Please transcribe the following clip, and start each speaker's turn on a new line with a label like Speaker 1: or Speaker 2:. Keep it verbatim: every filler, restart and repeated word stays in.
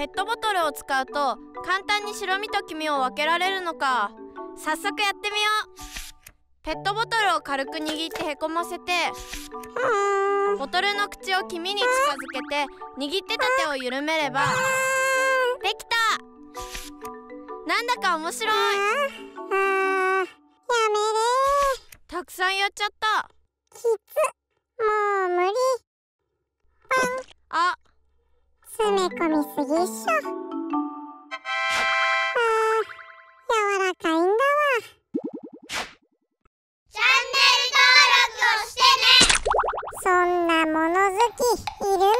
Speaker 1: ペットボトルを使うと簡単に白身と黄身を分けられるのか。早速やってみよう。ペットボトルを軽く握ってへこませて、ボトルの口を黄身に近づけて握ってた手を緩めればできた。なんだか面白い。
Speaker 2: あーやめれー。
Speaker 1: たくさんやっちゃった。
Speaker 2: きつ、もう無理。
Speaker 1: あ、
Speaker 2: 詰め込みすぎっしょ。あー柔らかいんだわ。チャンネル登録をしてね。そんなもの好きいる？